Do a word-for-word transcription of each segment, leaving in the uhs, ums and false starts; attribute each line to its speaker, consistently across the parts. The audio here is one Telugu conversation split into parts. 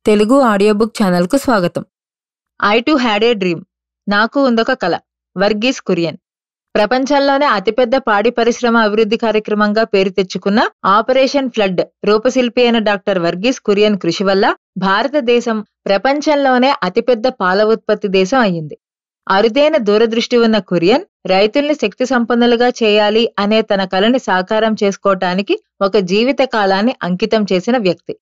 Speaker 1: తెలుగు ఆడియో బుక్ ఛానల్కు స్వాగతం.
Speaker 2: I too had a dream. నాకు ఉందొక కల. వర్గీస్ కురియన్. ప్రపంచంలోనే అతిపెద్ద పాడి పరిశ్రమ అభివృద్ధి కార్యక్రమంగా పేరు తెచ్చుకున్న ఆపరేషన్ ఫ్లడ్ రూపశిల్పి అయిన డాక్టర్ వర్గీస్ కురియన్ కృషి వల్ల భారతదేశం ప్రపంచంలోనే అతిపెద్ద పాల ఉత్పత్తి దేశం అయ్యింది. అరుదైన దూరదృష్టి ఉన్న కురియన్ రైతుల్ని శక్తి సంపన్నులుగా చేయాలి అనే తన కలని సాకారం చేసుకోవటానికి ఒక జీవిత కాలాన్ని అంకితం చేసిన వ్యక్తి.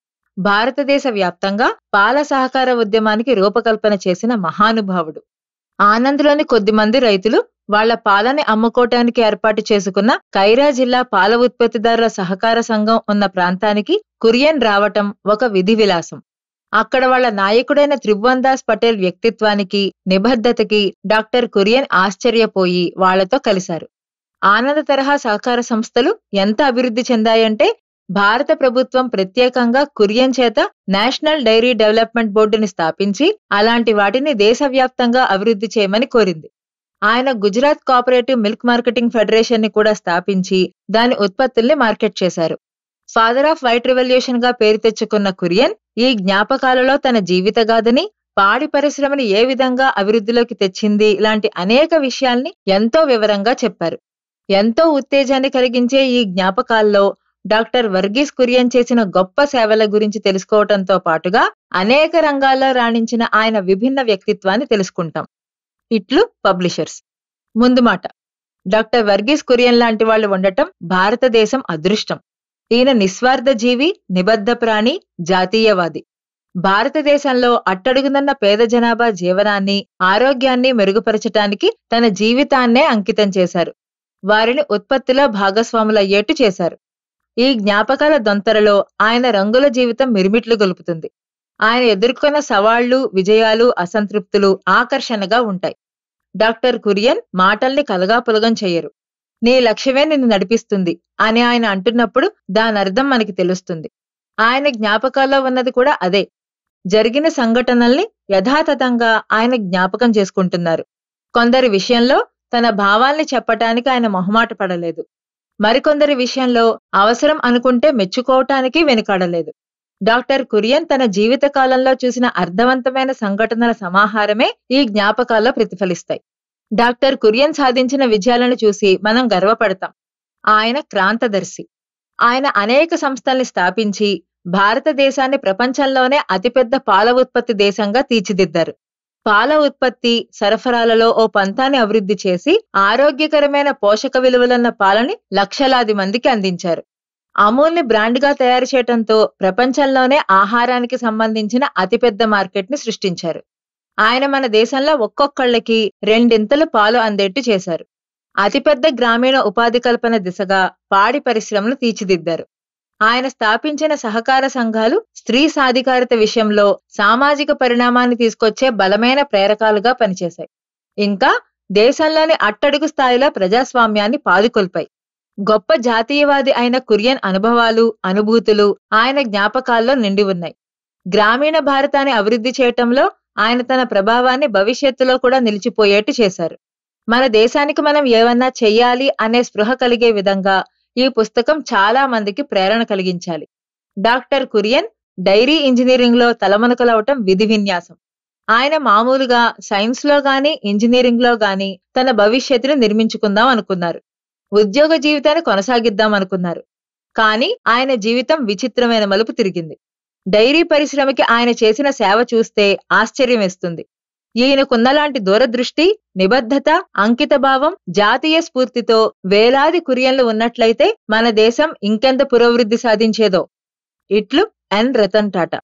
Speaker 2: భారతదేశ వ్యాప్తంగా పాల సహకార ఉద్యమానికి రూపకల్పన చేసిన మహానుభావుడు. ఆనంద్లోని కొద్దిమంది రైతులు వాళ్ల పాలని అమ్ముకోటానికి ఏర్పాటు చేసుకున్న కైరా జిల్లా పాల ఉత్పత్తిదారుల సహకార సంఘం ఉన్న ప్రాంతానికి కురియన్ రావటం ఒక విధి విలాసం. అక్కడ వాళ్ల నాయకుడైన త్రిభువన్ దాస్ పటేల్ వ్యక్తిత్వానికి, నిబద్ధతకి డాక్టర్ కురియన్ ఆశ్చర్యపోయి వాళ్లతో కలిశారు. ఆనంద తరహా సహకార సంస్థలు ఎంత అభివృద్ధి చెందాయంటే భారత ప్రభుత్వం ప్రత్యేకంగా కురియన్ చేత నేషనల్ డైరీ డెవలప్మెంట్ బోర్డుని స్థాపించి అలాంటి వాటిని దేశవ్యాప్తంగా అభివృద్ధి చేయమని కోరింది. ఆయన Gujarat cooperative milk marketing federation ని కూడా స్థాపించి దాని ఉత్పత్తుల్ని మార్కెట్ చేశారు. ఫాదర్ ఆఫ్ వైట్ రెవల్యూషన్ గా పేరు తెచ్చుకున్న కురియన్ ఈ జ్ఞాపకాలలో తన జీవితగాథని, పాడి పరిశ్రమని ఏ విధంగా అభివృద్ధిలోకి తెచ్చింది లాంటి అనేక విషయాల్ని ఎంతో వివరంగా చెప్పారు. ఎంతో ఉత్తేజాన్ని కలిగించే ఈ జ్ఞాపకాల్లో డాక్టర్ వర్గీస్ కురియన్ చేసిన గొప్ప సేవల గురించి తెలుసుకోవటంతో పాటుగా అనేక రంగాల్లో రాణించిన ఆయన విభిన్న వ్యక్తిత్వాన్ని తెలుసుకుంటాం. ఇట్లు పబ్లిషర్స్. ముందు మాట, డాక్టర్ వర్గీస్ కురియన్ లాంటి వాళ్ళు ఉండటం భారతదేశం అదృష్టం. ఈయన నిస్వార్థ జీవి, నిబద్ధ ప్రాణి, జాతీయవాది. భారతదేశంలో అట్టడుగునున్న పేద జనాభా జీవనాన్ని, ఆరోగ్యాన్ని మెరుగుపరచటానికి తన జీవితాన్నే అంకితం చేశారు. వారిని ఉత్పత్తిలో భాగస్వాములయ్యేట్టు చేశారు. ఈ జ్ఞాపకాల దొంతరలో ఆయన రంగుల జీవితం మిరుమిట్లు గొలుపుతుంది. ఆయన ఎదుర్కొన్న సవాళ్లు, విజయాలు, అసంతృప్తులు ఆకర్షణగా ఉంటాయి. డాక్టర్ కురియన్ మాటల్ని కలగాపులగం చెయ్యరు. నీ లక్ష్యమే నిన్ను నడిపిస్తుంది అని ఆయన అంటున్నప్పుడు దానర్థం మనకి తెలుస్తుంది. ఆయన జ్ఞాపకాల్లో ఉన్నది కూడా అదే. జరిగిన సంఘటనల్ని యథాతథంగా ఆయన జ్ఞాపకం చేసుకుంటున్నారు. కొందరి విషయంలో తన భావాల్ని చెప్పటానికి ఆయన మొహమాట పడలేదు. మరికొందరి విషయంలో అవసరం అనుకుంటే మెచ్చుకోవటానికి వెనుకాడలేదు. డాక్టర్ కురియన్ తన జీవిత కాలంలో చూసిన అర్థవంతమైన సంఘటనల సమాహారమే ఈ జ్ఞాపకాల్లో ప్రతిఫలిస్తాయి. డాక్టర్ కురియన్ సాధించిన విజయాలను చూసి మనం గర్వపడతాం. ఆయన క్రాంతదర్శి. ఆయన అనేక సంస్థల్ని స్థాపించి భారతదేశాన్ని ప్రపంచంలోనే అతిపెద్ద పాల ఉత్పత్తి దేశంగా తీర్చిదిద్దారు. పాల ఉత్పత్తి, సరఫరాలలో ఓ పంతాన్ని అభివృద్ధి చేసి ఆరోగ్యకరమైన పోషక విలువలున్న పాలని లక్షలాది మందికి అందించారు. అమూల్ని బ్రాండ్గా తయారు చేయటంతో ప్రపంచంలోనే ఆహారానికి సంబంధించిన అతిపెద్ద మార్కెట్ని సృష్టించారు. ఆయన మన దేశంలో ఒక్కొక్కళ్ళకి రెండింతలు పాలు అందేట్టు చేశారు. అతిపెద్ద గ్రామీణ ఉపాధి కల్పన దిశగా పాడి పరిశ్రమను తీర్చిదిద్దారు. ఆయన స్థాపించిన సహకార సంఘాలు స్త్రీ సాధికారత విషయంలో సామాజిక పరిణామాన్ని తీసుకొచ్చే బలమైన ప్రేరకాలుగా పనిచేశాయి. ఇంకా దేశంలోని అట్టడుగు స్థాయిలో ప్రజాస్వామ్యాన్ని పాదుకొల్పాయి. గొప్ప జాతీయవాది అయిన కురియన్ అనుభవాలు, అనుభూతులు ఆయన జ్ఞాపకాల్లో నిండి ఉన్నాయి. గ్రామీణ భారతాన్ని అభివృద్ధి చేయటంలో ఆయన తన ప్రభావాన్ని భవిష్యత్తులో కూడా నిలిచిపోయేట్టు చేశారు. మన దేశానికి మనం ఏమన్నా చెయ్యాలి అనే స్పృహ కలిగే విధంగా ఈ పుస్తకం చాలా మందికి ప్రేరణ కలిగించాలి. డాక్టర్ కురియన్ డైరీ ఇంజనీరింగ్ లో తలమునకలవటం విధి విన్యాసం. ఆయన మామూలుగా సైన్స్ లో గాని, ఇంజనీరింగ్ లో గాని తన భవిష్యత్తును నిర్మించుకుందాం అనుకున్నారు. ఉద్యోగ జీవితాన్ని కొనసాగిద్దాం అనుకున్నారు. కానీ ఆయన జీవితం విచిత్రమైన మలుపు తిరిగింది. డైరీ పరిశ్రమకి ఆయన చేసిన సేవ చూస్తే ఆశ్చర్యం వేస్తుంది. ఈయనకున్నలాంటి దూరదృష్టి, నిబద్ధత, అంకితభావం, జాతీయ స్ఫూర్తితో వేలాది కురియన్లు ఉన్నట్లయితే మన దేశం ఇంకెంత పురోభివృద్ధి సాధించేదో. ఇట్లు ఎన్ రతన్ టాటా.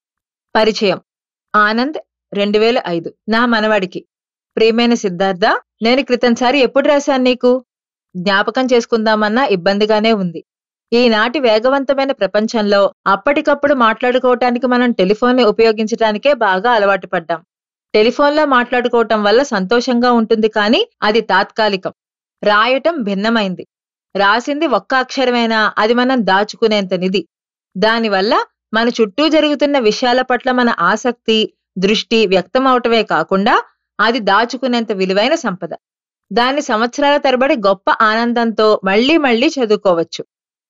Speaker 2: పరిచయం. ఆనంద్, రెండు వేల ఐదు. నా మనవడికి. ప్రియమైన సిద్ధార్థ, నేను క్రితంసారి ఎప్పుడు రాశాను నీకు? జ్ఞాపకం చేసుకుందామన్నా ఇబ్బందిగానే ఉంది. ఈనాటి వేగవంతమైన ప్రపంచంలో అప్పటికప్పుడు మాట్లాడుకోవటానికి మనం టెలిఫోన్ని ఉపయోగించటానికే బాగా అలవాటు పడ్డాం. టెలిఫోన్లో మాట్లాడుకోవటం వల్ల సంతోషంగా ఉంటుంది, కానీ అది తాత్కాలికం. రాయటం భిన్నమైంది. రాసింది ఒక్క అక్షరమైనా అది మనం దాచుకునేంత నిధి. దానివల్ల మన చుట్టూ జరుగుతున్న విషయాల పట్ల మన ఆసక్తి, దృష్టి వ్యక్తమవటమే కాకుండా అది దాచుకునేంత విలువైన సంపద. దాన్ని సంవత్సరాల తరబడి గొప్ప ఆనందంతో మళ్లీ మళ్లీ చదువుకోవచ్చు.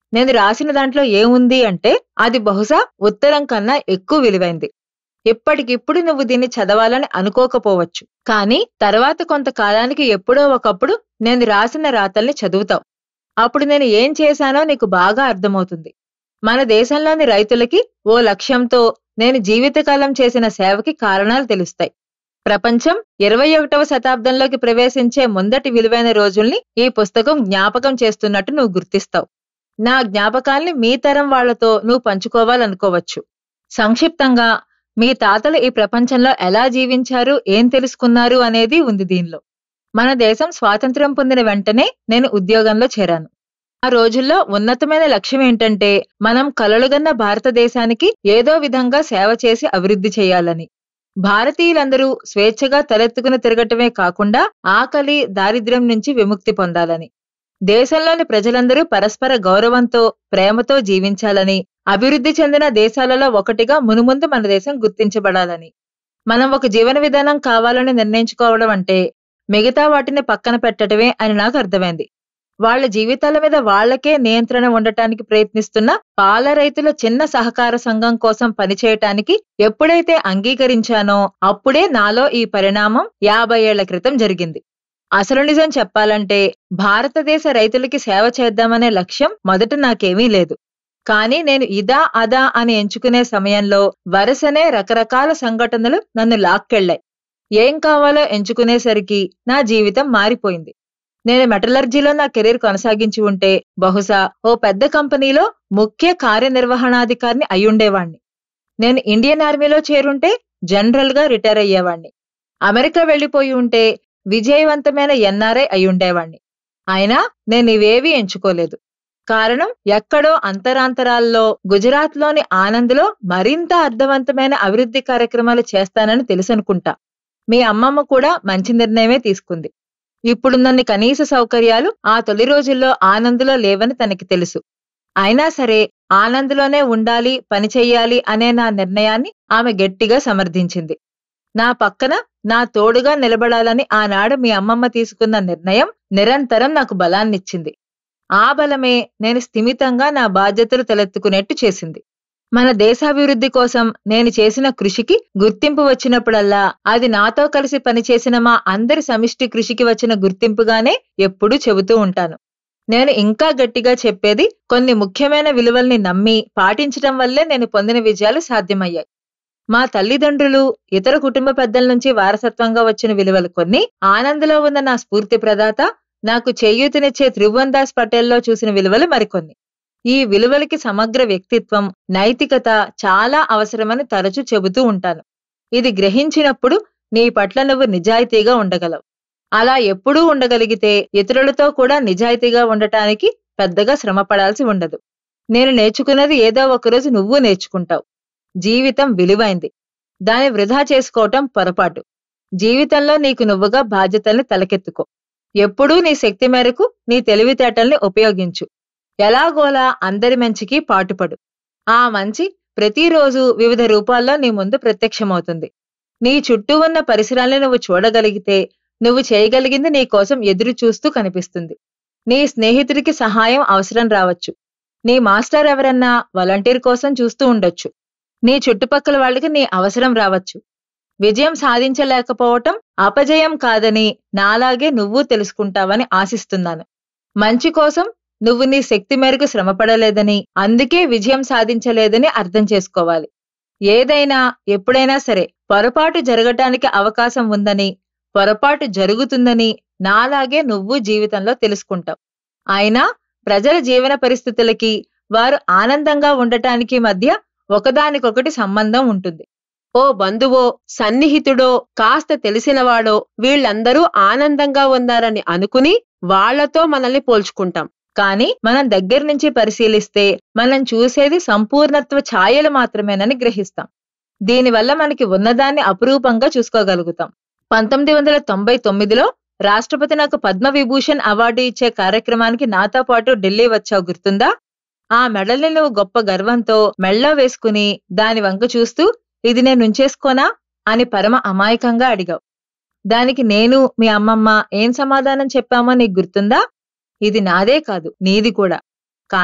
Speaker 2: నేను రాసిన దాంట్లో ఏముంది అంటే అది బహుశా ఉత్తరం కన్నా ఎక్కువ విలువైంది. ఇప్పటికిప్పుడు నువ్వు దీన్ని చదవాలని అనుకోకపోవచ్చు, కానీ తర్వాత కొంతకాలానికి ఎప్పుడో ఒకప్పుడు నేను రాసిన రాతల్ని చదువుతావు. అప్పుడు నేను ఏం చేశానో నీకు బాగా అర్థమవుతుంది. మన దేశంలోని రైతులకి ఓ లక్ష్యంతో నేను జీవితకాలం చేసిన సేవకి కారణాలు తెలుస్తాయి. ప్రపంచం ఇరవై ఒకటవ శతాబ్దంలోకి ప్రవేశించే ముందటి విలువైన రోజుల్ని ఈ పుస్తకం జ్ఞాపకం చేస్తున్నట్టు నువ్వు గుర్తిస్తావు. నా జ్ఞాపకాల్ని మీ తరం వాళ్లతో నువ్వు పంచుకోవాలనుకోవచ్చు. సంక్షిప్తంగా మీ తాతలు ఈ ప్రపంచంలో ఎలా జీవించారు, ఏం తెలుసుకున్నారు అనేది ఉంది దీనిలో. మన దేశం స్వాతంత్ర్యం పొందిన వెంటనే నేను ఉద్యోగంలో చేరాను. ఆ రోజుల్లో ఉన్నతమైన లక్ష్యం ఏంటంటే మనం కలలుగన్న భారతదేశానికి ఏదో విధంగా సేవ చేసి అభివృద్ధి చేయాలని. భారతీయులందరూ స్వేచ్ఛగా తలెత్తుకుని తిరగటమే కాకుండా ఆకలి, దారిద్ర్యం నుంచి విముక్తి పొందాలని. దేశంలోని ప్రజలందరూ పరస్పర గౌరవంతో, ప్రేమతో జీవించాలని, అభివృద్ధి చెందిన దేశాలలో ఒకటిగా మునుముందు మన దేశం గుర్తించబడాలని. మనం ఒక జీవన విధానం కావాలని నిర్ణయించుకోవడం అంటే మిగతా వాటిని పక్కన పెట్టడమే అని నాకు అర్థమైంది. వాళ్ల జీవితాల మీద వాళ్లకే నియంత్రణ ఉండటానికి ప్రయత్నిస్తున్న పాల రైతుల చిన్న సహకార సంఘం కోసం పనిచేయటానికి ఎప్పుడైతే అంగీకరించానో అప్పుడే నాలో ఈ పరిణామం యాభై ఏళ్ల క్రితం జరిగింది. అసలు నిజం చెప్పాలంటే భారతదేశ రైతులకి సేవ చేద్దామనే లక్ష్యం మొదట నాకేమీ లేదు. కానీ నేను ఇదా అదా అని ఎంచుకునే సమయంలో వరుసనే రకరకాల సంఘటనలు నన్ను లాక్కెళ్లాయి. ఏం కావాలో ఎంచుకునేసరికి నా జీవితం మారిపోయింది. నేను మెటలర్జీలో నా కెరీర్ కొనసాగించి ఉంటే బహుశా ఓ పెద్ద కంపెనీలో ముఖ్య కార్యనిర్వహణాధికారిని అయ్యుండేవాణ్ణి. నేను ఇండియన్ ఆర్మీలో చేరుంటే జనరల్ గా రిటైర్ అయ్యేవాణ్ణి. అమెరికా వెళ్లిపోయి ఉంటే విజయవంతమైన ఎన్ఆర్ఐ అయ్యుండేవాణ్ణి. అయినా నేను ఇవేవీ ఎంచుకోలేదు. కారణం ఎక్కడో అంతరాంతరాల్లో గుజరాత్లోని ఆనంద్లో మరింత అర్థవంతమైన అభివృద్ధి కార్యక్రమాలు చేస్తానని తెలుసనుకుంటా. మీ అమ్మమ్మ కూడా మంచి నిర్ణయమే తీసుకుంది. ఇప్పుడున్నన్ని కనీస సౌకర్యాలు ఆ తొలి రోజుల్లో ఆనంద్లో లేవని తనకి తెలుసు. అయినా సరే ఆనంద్లోనే ఉండాలి, పనిచెయ్యాలి అనే నా నిర్ణయాన్ని ఆమె గట్టిగా సమర్థించింది. నా పక్కన నా తోడుగా నిలబడాలని ఆనాడు మీ అమ్మమ్మ తీసుకున్న నిర్ణయం నిరంతరం నాకు బలాన్నిచ్చింది. ఆ బలమే నేను స్థిమితంగా నా బాధ్యతలు తలెత్తుకునేట్టు చేసింది. మన దేశాభివృద్ధి కోసం నేను చేసిన కృషికి గుర్తింపు వచ్చినప్పుడల్లా అది నాతో కలిసి పనిచేసిన మా అందరి సమిష్టి కృషికి వచ్చిన గుర్తింపుగానే ఎప్పుడూ చెబుతూ ఉంటాను. నేను ఇంకా గట్టిగా చెప్పేది కొన్ని ముఖ్యమైన విలువల్ని నమ్మి పాటించటం వల్లే నేను పొందిన విజయాలు సాధ్యమయ్యాయి. మా తల్లిదండ్రులు, ఇతర కుటుంబ పెద్దల నుంచి వారసత్వంగా వచ్చిన విలువలు కొన్ని, ఆనంద్లో ఉన్న నా స్ఫూర్తి ప్రదాత, నాకు చేయూతనిచ్చే త్రిభువన్ దాస్ పటేల్లో చూసిన విలువలు మరికొన్ని. ఈ విలువలకి సమగ్ర వ్యక్తిత్వం, నైతికత చాలా అవసరమని తరచూ చెబుతూ ఉంటాను. ఇది గ్రహించినప్పుడు నీ పట్ల నువ్వు నిజాయితీగా ఉండగలవు. అలా ఎప్పుడూ ఉండగలిగితే ఇతరులతో కూడా నిజాయితీగా ఉండటానికి పెద్దగా శ్రమపడాల్సి ఉండదు. నేను నేర్చుకున్నది ఏదో ఒకరోజు నువ్వు నేర్చుకుంటావు. జీవితం విలువైంది. దాన్ని వృధా చేసుకోవటం పొరపాటు. జీవితంలో నీకు నువ్వుగా బాధ్యతల్ని తలకెత్తుకో. ఎప్పుడూ నీ శక్తి మేరకు నీ తెలివితేటల్ని ఉపయోగించు. ఎలాగోలా అందరి మంచికి పాటుపడు. ఆ మంచి ప్రతిరోజు వివిధ రూపాల్లో నీ ముందు ప్రత్యక్షమవుతుంది. నీ చుట్టూ ఉన్న పరిసరాల్ని నువ్వు చూడగలిగితే నువ్వు చేయగలిగింది నీ కోసం ఎదురు చూస్తూ కనిపిస్తుంది. నీ స్నేహితుడికి సహాయం అవసరం రావచ్చు. నీ మాస్టర్ ఎవరన్నా వాలంటీర్ కోసం చూస్తూ ఉండొచ్చు. నీ చుట్టుపక్కల వాళ్ళకి నీ అవసరం రావచ్చు. విజయం సాధించలేకపోవటం అపజయం కాదని నాలాగే నువ్వు తెలుసుకుంటావని ఆశిస్తున్నాను. మంచి కోసం నువ్వు నీ శక్తి మేరకు శ్రమపడలేదని, అందుకే విజయం సాధించలేదని అర్థం చేసుకోవాలి. ఏదైనా ఎప్పుడైనా సరే పొరపాటు జరగటానికి అవకాశం ఉందని, పొరపాటు జరుగుతుందని నాలాగే నువ్వు జీవితంలో తెలుసుకుంటావు. అయినా ప్రజల జీవన పరిస్థితులకి, వారు ఆనందంగా ఉండటానికి మధ్య ఒకదానికొకటి సంబంధం ఉంటుంది. ఓ బంధువో, సన్నిహితుడో, కాస్త తెలిసినవాడో వీళ్ళందరూ ఆనందంగా ఉన్నారని అనుకుని వాళ్లతో మనల్ని పోల్చుకుంటాం. కానీ మనం దగ్గర నుంచి పరిశీలిస్తే మనం చూసేది సంపూర్ణత్వ ఛాయలు మాత్రమేనని గ్రహిస్తాం. దీనివల్ల మనకి ఉన్నదాన్ని అపురూపంగా చూసుకోగలుగుతాం. పంతొమ్మిది వందల తొంభై తొమ్మిదిలో రాష్ట్రపతి నాకు పద్మవిభూషణ్ అవార్డు ఇచ్చే కార్యక్రమానికి నాతో పాటు ఢిల్లీ వచ్చావు గుర్తుందా? ఆ మెడల్ని నువ్వు గొప్ప గర్వంతో మెళ్ళో వేసుకుని దాని వంక చూస్తూ ఇది నేను ఉంచేసుకోనా అని పరమ అమాయకంగా అడిగావు. దానికి నేను, మీ అమ్మమ్మ ఏం సమాధానం చెప్పామో నీకు గుర్తుందా? ఇది నాదే కాదు, నీది కూడా. కానీ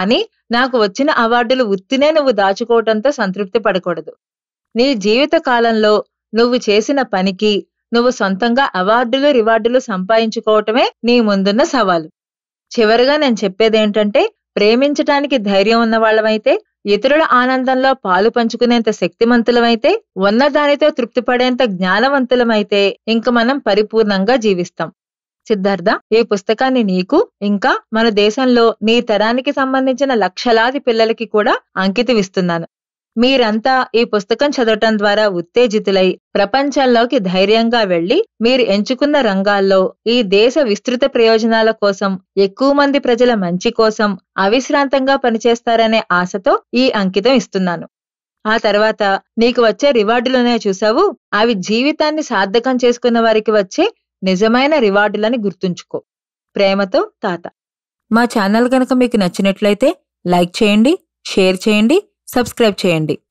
Speaker 2: నాకు వచ్చిన అవార్డులు ఉత్తినే నువ్వు దాచుకోవటంతో సంతృప్తి పడకూడదు. నీ జీవిత కాలంలో నువ్వు చేసిన పనికి నువ్వు సొంతంగా అవార్డులు రివార్డులు సంపాదించుకోవటమే నీ ముందున్న సవాలు. చివరిగా నేను చెప్పేదేంటంటే, ప్రేమించటానికి ధైర్యం ఉన్నవాళ్ళమైతే, ఇతరుల ఆనందంలో పాలు పంచుకునేంత శక్తిమంతులమైతే, ఉన్నదానితో తృప్తిపడేంత జ్ఞానవంతులమైతే ఇంక మనం పరిపూర్ణంగా జీవిస్తాం. సిద్ధార్థ, ఈ పుస్తకాన్ని నీకు ఇంకా మన దేశంలో నీ తరానికి సంబంధించిన లక్షలాది పిల్లలకి కూడా అంకితమిస్తున్నాను. మీరంతా ఈ పుస్తకం చదవటం ద్వారా ఉత్తేజితులై ప్రపంచంలోకి ధైర్యంగా వెళ్లి మీరు ఎంచుకున్న రంగాల్లో ఈ దేశ విస్తృత ప్రయోజనాల కోసం, ఎక్కువ మంది ప్రజల మంచి కోసం అవిశ్రాంతంగా పనిచేస్తారనే ఆశతో ఈ అంకితం ఇస్తున్నాను. ఆ తర్వాత నీకు వచ్చే రివార్డులనే చూసావు, అవి జీవితాన్ని సార్థకం చేసుకున్న వారికి వచ్చే నిజమైన రివార్డులని గుర్తుంచుకో. ప్రేమతో, తాత.
Speaker 1: మా ఛానల్ కనుక మీకు నచ్చినట్లయితే లైక్ చేయండి, షేర్ చేయండి, సబ్స్క్రైబ్ చేయండి.